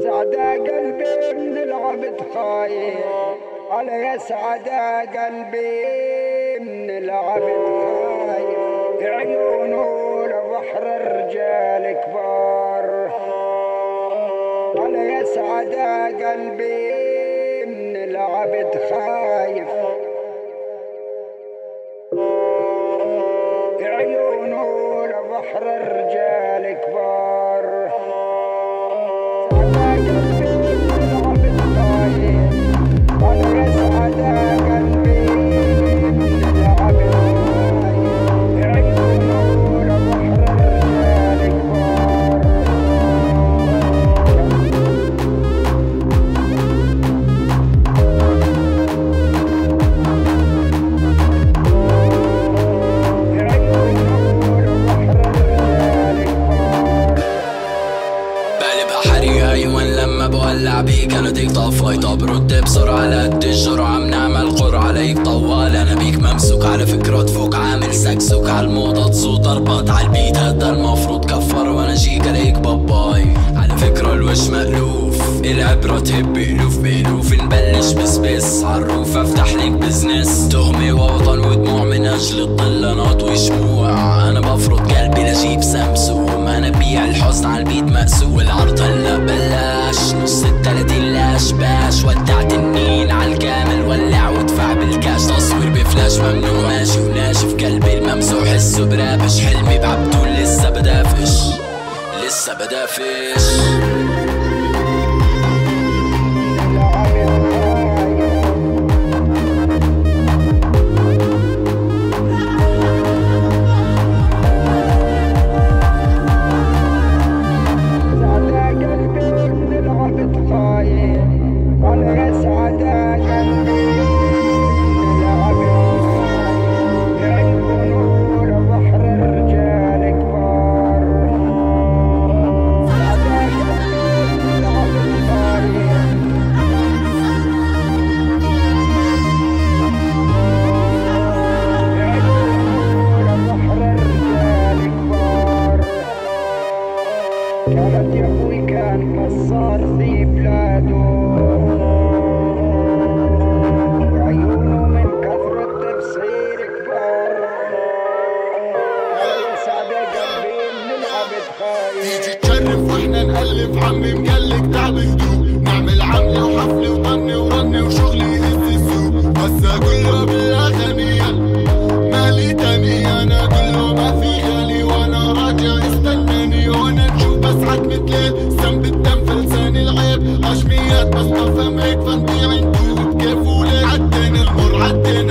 سعد قلبي من العبد خايف على يسعد قلبي من العبد خايف عيونه لبحر الرجال كبار على يسعد قلبي من العبد خايف عيونه لبحر الرجال كبار سعد قلبي من العبد خايف على يسعد قلبي من العبد خايف عيونه لبحر الرجال كبار لما بولع بيك انا ديك طفاي. طب رد بسرعة على قد الجرعة بنعمل قرعة عليك طوال. انا بيك ممسوك على فكرة تفوق عامل سكسوك على الموضة تصوت ضربات على البيت هدا المفروض كفر وانا جيك عليك باباي. على فكرة الوش مألوف العبرة تهب ألوف بألوف نبلش بس عالروف افتح ليك بزنس تهمة ووطن ودموع من اجل الظل انا اطوي شموع. انا بفرض قلبي لجيب سمسوم انا بيع الحزن على البيت مقسوم والعرض هلا بلاش نص ال30 لاش باش ودعت النين عالكامل ولع وادفع بالكاش تصوير بفلاش ممنوع ماشي وناشف قلبي الممسوح حسه برابش حلمي بعبدول لسه بدافش لسه بدافش. كانت يا ابوي كان قصار في بلاده عيونه من كثرة تبصير كبار سعد قلبي من العبد خايف. تيجي تشرف واحنا نألف عمي مقلق تعب هدوء نعمل عملة وحفلة وطني ورني وشغلي يهز السوق بس اقوله بالاغنية مالي تاني انا اقوله ما في غالي وانا راجع استناني وانا نشوف بسعد مثلين ذنب الدم في لسان العيب عشميات بس بفهم هيك فانتي عندو كيف وليه عدين المر عدين